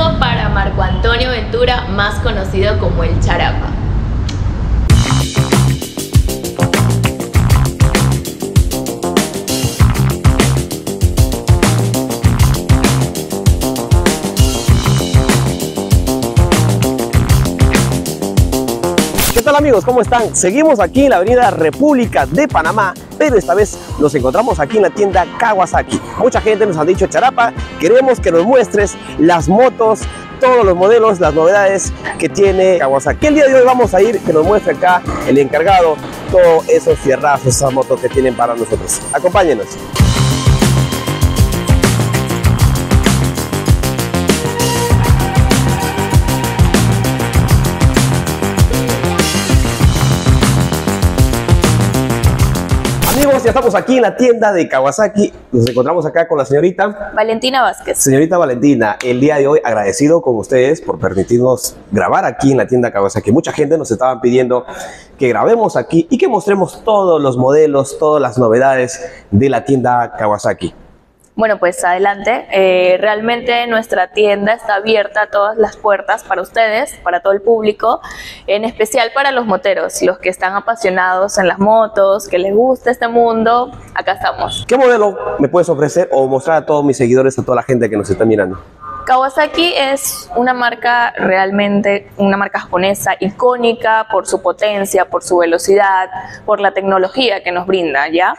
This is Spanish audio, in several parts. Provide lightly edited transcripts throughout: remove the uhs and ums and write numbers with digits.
turno para Marco Antonio Ventura, más conocido como el Charapa. ¿Qué tal amigos? ¿Cómo están? Seguimos aquí en la avenida República de Panamá, pero esta vez nos encontramos aquí en la tienda Kawasaki. Mucha gente nos ha dicho: Charapa, queremos que nos muestres las motos, todos los modelos, las novedades que tiene Kawasaki. El día de hoy vamos a ir, que nos muestre acá el encargado todos esos fierrazos, esas motos que tienen para nosotros. Acompáñenos. Amigos, ya estamos aquí en la tienda de Kawasaki. Nos encontramos acá con la señorita Valentina Vázquez. Señorita Valentina, el día de hoy agradecido con ustedes por permitirnos grabar aquí en la tienda Kawasaki. Mucha gente nos estaban pidiendo que grabemos aquí y que mostremos todos los modelos, todas las novedades de la tienda Kawasaki. Bueno, pues adelante. Realmente nuestra tienda está abierta a todas las puertas para ustedes, para todo el público, en especial para los moteros, los que están apasionados en las motos, que les gusta este mundo. Acá estamos. ¿Qué modelo me puedes ofrecer o mostrar a todos mis seguidores, a toda la gente que nos está mirando? Kawasaki es una marca realmente, una marca japonesa icónica por su potencia, por su velocidad, por la tecnología que nos brinda, ¿ya?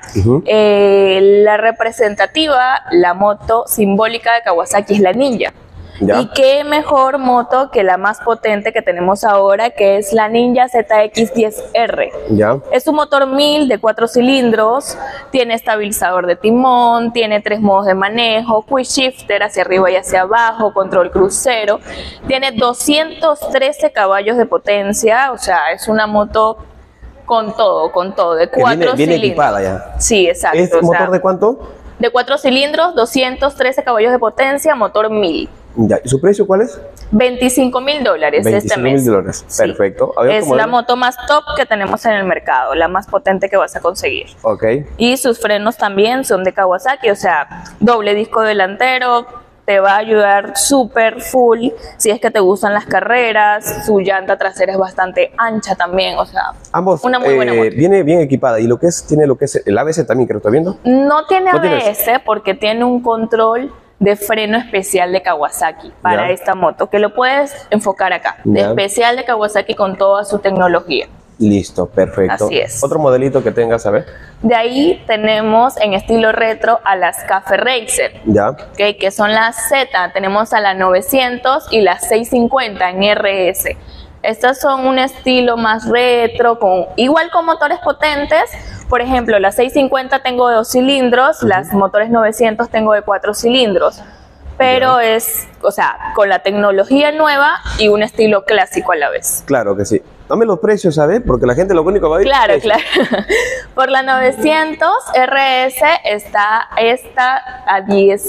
La representativa, la moto simbólica de Kawasaki es la Ninja. ¿Ya? Y qué mejor moto que la más potente que tenemos ahora, que es la Ninja ZX-10R. ¿Ya? Es un motor 1000 de 4 cilindros, tiene estabilizador de timón, tiene 3 modos de manejo, quick shifter hacia arriba y hacia abajo, control crucero, tiene 213 caballos de potencia, o sea, es una moto con todo, de 4 cilindros. Viene equipada ya. Sí, exacto. ¿Es motor de cuánto? De 4 cilindros, 213 caballos de potencia, motor 1000. Ya. ¿Y su precio cuál es? $25.000 este mes. $25.000, sí. Perfecto. Es la moto más top que tenemos en el mercado, la más potente que vas a conseguir. Ok. Y sus frenos también son de Kawasaki, o sea, doble disco delantero, te va a ayudar súper full si es que te gustan las carreras. Su llanta trasera es bastante ancha también, o sea, ambos, una muy buena moto. Viene bien equipada. ¿Y lo que es, tiene lo que es el ABS también, que lo está viendo? No tiene ABS porque tiene un control de freno especial de Kawasaki para esta moto, que lo puedes enfocar acá, de especial de Kawasaki con toda su tecnología. Listo, perfecto. Así es. Otro modelito que tengas, a ver. De ahí tenemos en estilo retro a las Cafe Racer, que son las Z. Tenemos a la 900 y la 650 en RS. Estas son un estilo más retro, igual con motores potentes. Por ejemplo, la 650 tengo de 2 cilindros, las motores 900 tengo de 4 cilindros. Pero es, o sea, con la tecnología nueva y un estilo clásico a la vez. Claro que sí. Dame los precios, ¿sabes? Porque la gente lo único va a ver. Claro. Por la 900 RS está esta a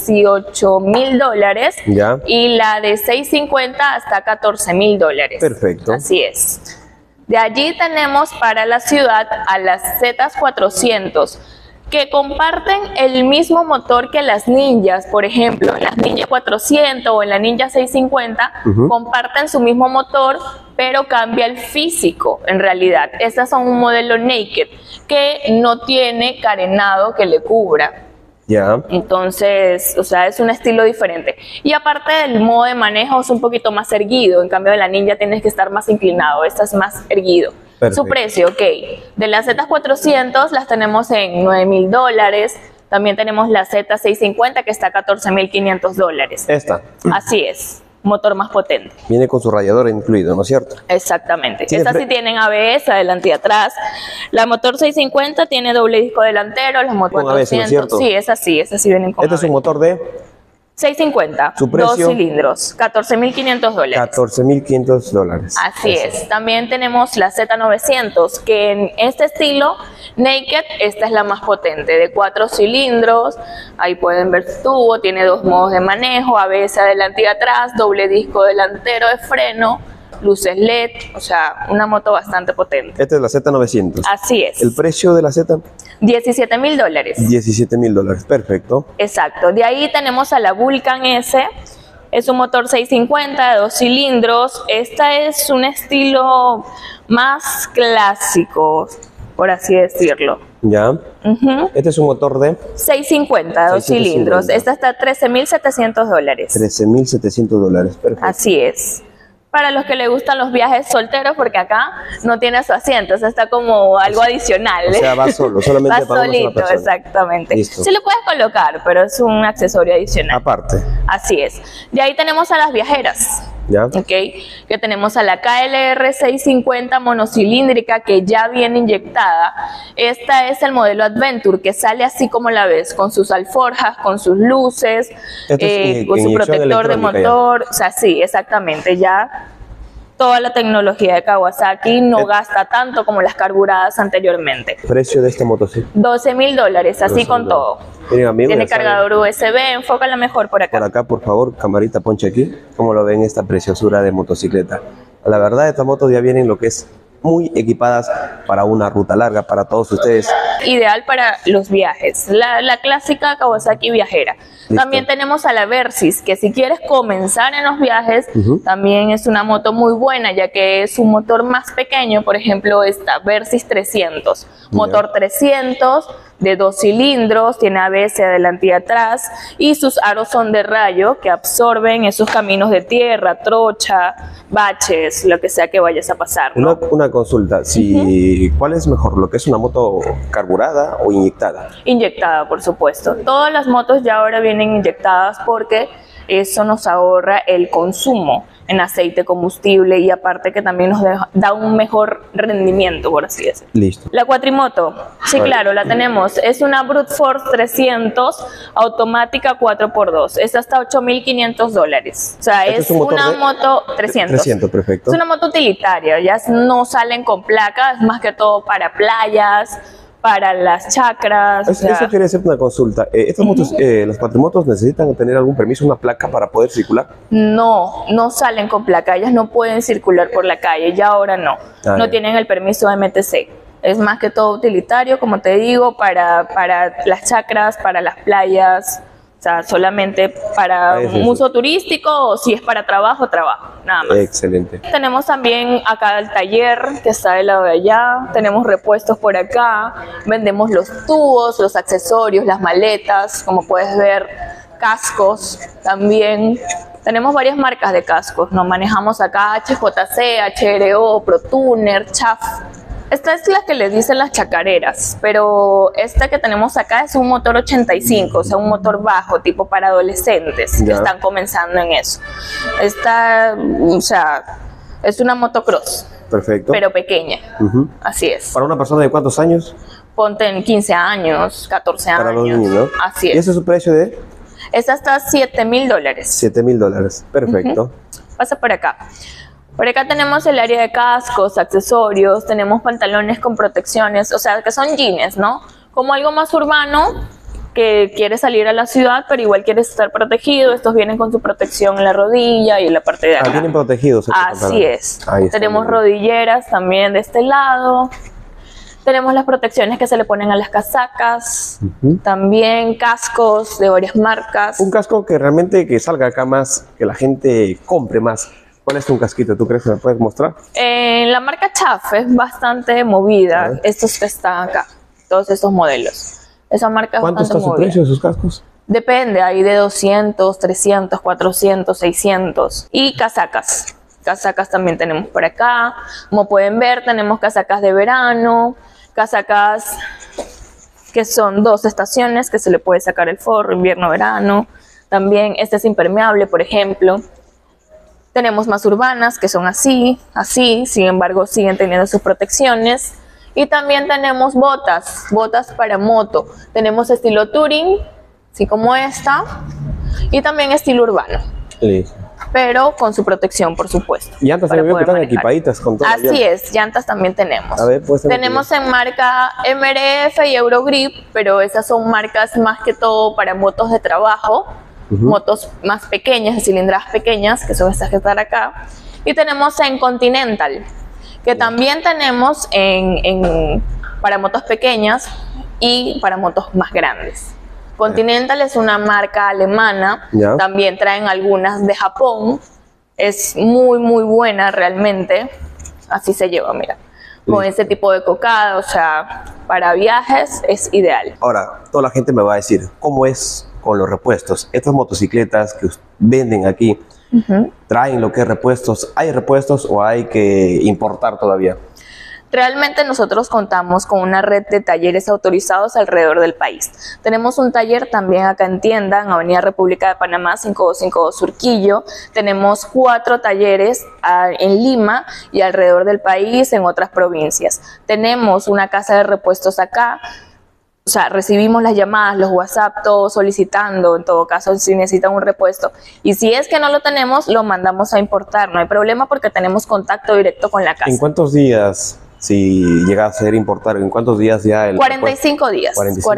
$18.000. Ya. Y la de 650 hasta $14.000. Perfecto. Así es. De allí tenemos para la ciudad a las Z400, que comparten el mismo motor que las Ninjas. Por ejemplo, en las Ninja 400 o en la Ninja 650 comparten su mismo motor, pero cambia el físico en realidad. Estas son un modelo naked que no tiene carenado que le cubra. Entonces, o sea, es un estilo diferente. Y aparte del modo de manejo es un poquito más erguido. En cambio de la Ninja tienes que estar más inclinado. Esta es más erguido. Perfecto. Su precio, de las Z400 las tenemos en $9.000. También tenemos la Z650 que está a $14.500. Esta. Así es. Motor más potente. Viene con su radiador incluido, ¿no es cierto? Exactamente. Estas sí tienen ABS adelante y atrás. La motor 650 tiene doble disco delantero, los motor 400. ABS, ¿no es cierto? Sí, esas sí vienen con ABS. Este es un motor de 650. ¿Su precio? 2 cilindros, $14.500. $14.500. Así es. También tenemos la Z900, que en este estilo naked, esta es la más potente, de 4 cilindros. Ahí pueden ver su tubo, tiene 2 modos de manejo, ABS adelante y atrás, doble disco delantero de freno, luces LED, o sea, una moto bastante potente. Esta es la Z900. Así es. ¿El precio de la Z? $17.000. $17.000, perfecto. Exacto. De ahí tenemos a la Vulcan S, Es un motor 650 de 2 cilindros. Esta es un estilo más clásico, por así decirlo. Ya. Este es un motor de 650 de 2 cilindros. Esta está a $13.700. $13.700, perfecto. Así es. Para los que les gustan los viajes solteros, porque acá no tiene su asiento, o sea, está como algo adicional. O sea, va solo, solamente va para una sola solito, persona. exactamente. Listo. Sí lo puedes colocar, pero es un accesorio adicional. Aparte. Así es. De ahí tenemos a las viajeras. ¿Ya? Ok, que tenemos a la KLR 650 monocilíndrica que ya viene inyectada. Esta es el modelo Adventure, que sale así como la ves, con sus alforjas, con sus luces, con su protector de motor. O sea, sí, exactamente, ya toda la tecnología de Kawasaki no gasta tanto como las carburadas anteriormente. ¿Precio de esta motocicleta? $12.000, así con todo. Miren, amigos, tiene cargador USB, enfócala mejor por acá. Por acá, por favor, camarita, ponche aquí. ¿Cómo lo ven esta preciosura de motocicleta? La verdad, estas motos ya vienen lo que es muy equipadas para una ruta larga, para todos ustedes. Ideal para los viajes, la clásica Kawasaki viajera. Listo. También tenemos a la Versys, que si quieres comenzar en los viajes, también es una moto muy buena, ya que es un motor más pequeño. Por ejemplo, esta Versys 300, motor 300 de 2 cilindros, tiene ABS adelante y atrás, y sus aros son de rayo que absorben esos caminos de tierra, trocha, baches, lo que sea que vayas a pasar, ¿no? Una consulta, ¿cuál es mejor, lo que es una moto carburada o inyectada? Inyectada, por supuesto. Todas las motos ya ahora vienen inyectadas porque eso nos ahorra el consumo en aceite, combustible, y aparte que también nos da un mejor rendimiento, por así decirlo. Listo. La cuatrimoto, sí, claro, la tenemos. Es una Brute Force 300 automática 4x2. Esta está a $8.500. O sea, es una moto 300. 300, perfecto. Es una moto utilitaria, ya no salen con placa, es más que todo para playas, para las chacras. Eso quiere decir una consulta. ¿Estas motos, las cuatrimotos, necesitan tener algún permiso, una placa para poder circular? No, no salen con placa, ellas no pueden circular por la calle, ya ahora no. No tienen el permiso de MTC. Es más que todo utilitario, como te digo, para las chacras, para las playas. O sea, solamente para un uso turístico, o si es para trabajo, nada más. Excelente. Tenemos también acá el taller que está del lado de allá, tenemos repuestos por acá, vendemos los tubos, los accesorios, las maletas, como puedes ver, cascos también. Tenemos varias marcas de cascos, nos manejamos acá HJC, HRO, ProTuner, CHAF. Esta es la que les dicen las chacareras, pero esta que tenemos acá es un motor 85, o sea, un motor bajo, tipo para adolescentes que están comenzando en eso. Esta, o sea, es una motocross. Perfecto. Pero pequeña, así es. ¿Para una persona de cuántos años? Ponte en 15 años, 14 años. Para los niños, ¿no? Así es. ¿Y ese es su precio de? Esta está a $7.000. $7.000, perfecto. Pasa por acá. Por acá tenemos el área de cascos, accesorios, tenemos pantalones con protecciones, o sea, que son jeans, ¿no? Como algo más urbano, que quiere salir a la ciudad, pero igual quiere estar protegido. Estos vienen con su protección en la rodilla y en la parte de acá. Vienen protegidos. Así es. Tenemos rodilleras también de este lado. Tenemos las protecciones que se le ponen a las casacas. También cascos de varias marcas. Un casco que realmente que salga acá más, que la gente compre más. ¿Cuál es un casquito? ¿Tú crees que me puedes mostrar? La marca Chaf es bastante movida. Estos que están acá, todos estos modelos. Esa marca es ¿Cuánto bastante está su movida. precio de sus cascos? Depende, hay de 200, 300, 400, 600. Y casacas. Casacas también tenemos por acá. Como pueden ver, tenemos casacas de verano, casacas que son 2 estaciones, que se le puede sacar el forro, invierno, verano. También este es impermeable, por ejemplo. Tenemos más urbanas que son así, sin embargo siguen teniendo sus protecciones. Y también tenemos botas para moto. Tenemos estilo touring, así como esta, y también estilo urbano. Listo. Pero con su protección, por supuesto. Llantas también están equipaditas con todo. Así es, llantas también tenemos. A ver, pues, tenemos en marca MRF y Eurogrip, pero esas son marcas más que todo para motos de trabajo. Motos más pequeñas, de cilindradas pequeñas, que son estas que están acá. Y tenemos en Continental, que también tenemos para motos pequeñas y para motos más grandes. Continental es una marca alemana, Ya. también traen algunas de Japón, es muy buena realmente, así se lleva, mira, con Sí. ese tipo de cocada, o sea, para viajes es ideal. Ahora, toda la gente me va a decir, ¿cómo es con los repuestos? Estas motocicletas que venden aquí, ¿traen lo que es repuestos? ¿Hay repuestos o hay que importar todavía? Realmente nosotros contamos con una red de talleres autorizados alrededor del país. Tenemos un taller también acá en tienda, en Avenida República de Panamá, 5252 Surquillo. Tenemos 4 talleres en Lima y alrededor del país, en otras provincias. Tenemos una casa de repuestos acá. O sea, recibimos las llamadas, los WhatsApp, todo solicitando, en todo caso, si necesitan un repuesto. Y si es que no lo tenemos, lo mandamos a importar. No hay problema porque tenemos contacto directo con la casa. ¿En cuántos días, si llega a ser importar, en cuántos días ya el 45 días.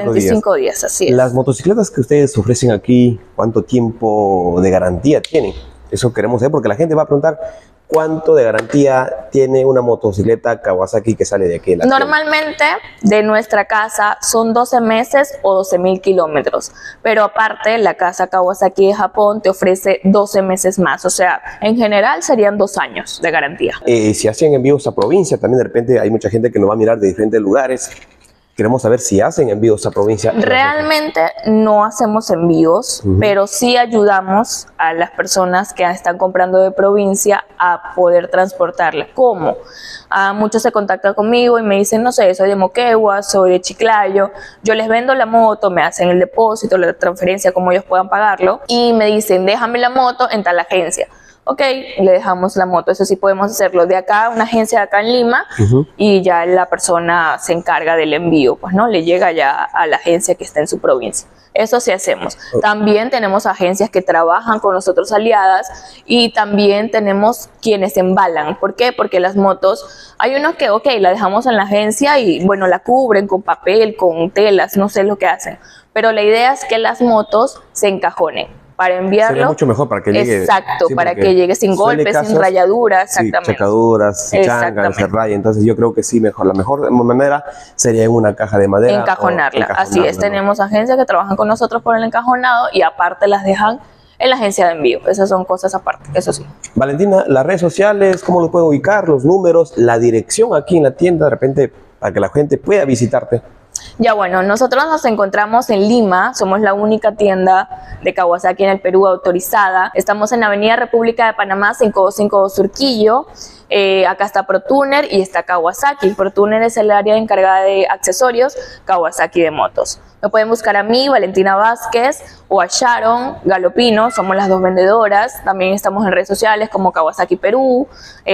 45 días, así es. Las motocicletas que ustedes ofrecen aquí, ¿cuánto tiempo de garantía tienen? Eso queremos saber porque la gente va a preguntar, ¿cuánto de garantía tiene una motocicleta Kawasaki que sale de aquí? Normalmente de nuestra casa son 12 meses o 12.000 kilómetros, pero aparte la casa Kawasaki de Japón te ofrece 12 meses más, o sea, en general serían 2 años de garantía. Si hacen envíos a provincia, también de repente hay mucha gente que nos va a mirar de diferentes lugares. Queremos saber si hacen envíos a provincia. Realmente no hacemos envíos, pero sí ayudamos a las personas que están comprando de provincia a poder transportarla. ¿Cómo? Muchos se contactan conmigo y me dicen, no sé, soy de Moquegua, soy de Chiclayo, yo les vendo la moto, me hacen el depósito, la transferencia, como ellos puedan pagarlo, y me dicen, déjame la moto en tal agencia. Ok, le dejamos la moto, eso sí podemos hacerlo de acá, una agencia de acá en Lima, y ya la persona se encarga del envío, pues no, le llega ya a la agencia que está en su provincia. Eso sí hacemos. También tenemos agencias que trabajan con nosotros aliadas y también tenemos quienes embalan. ¿Por qué? Porque las motos, hay unos que, ok, la dejamos en la agencia y bueno, la cubren con papel, con telas, no sé lo que hacen. Pero la idea es que las motos se encajonen. Para enviarlo. Sería mucho mejor para que llegue. Exacto, sí, para que llegue sin golpes, sin rayaduras, exactamente. Sí, chacaduras, se changan, se rayan. Entonces yo creo que sí, mejor. La mejor manera sería en una caja de madera. Encajonarla. Así es, tenemos agencias que trabajan con nosotros por el encajonado y aparte las dejan en la agencia de envío. Esas son cosas aparte, eso sí. Valentina, las redes sociales, ¿cómo los pueden ubicar? Los números, la dirección aquí en la tienda, de repente, para que la gente pueda visitarte. Ya bueno, nosotros nos encontramos en Lima, somos la única tienda de Kawasaki en el Perú autorizada. Estamos en Avenida República de Panamá, 5252 Surquillo. Acá está ProTuner y está Kawasaki. ProTuner es el área encargada de accesorios, Kawasaki de motos. Me pueden buscar a mí, Valentina Vázquez, o a Sharon Galopino, somos las 2 vendedoras. También estamos en redes sociales como Kawasaki Perú,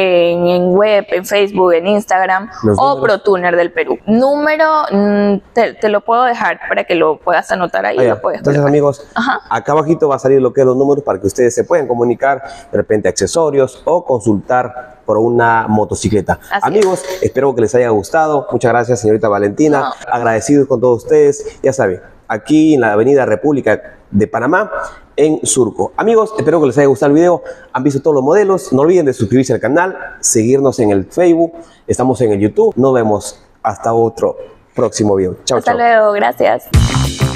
en web, en Facebook, en Instagram, o ProTuner del Perú. Número, te lo puedo dejar para que lo puedas anotar ahí. Lo puedes Entonces, colocar. amigos, acá abajito va a salir lo que es los números para que ustedes se puedan comunicar, de repente accesorios o consultar por una motocicleta. Amigos, espero que les haya gustado. Muchas gracias, señorita Valentina. Agradecidos con todos ustedes. Ya saben, aquí en la Avenida República de Panamá, en Surco. Amigos, espero que les haya gustado el video. Han visto todos los modelos. No olviden de suscribirse al canal, seguirnos en el Facebook. Estamos en el YouTube. Nos vemos hasta otro próximo video. Chao, chao. Hasta luego, gracias.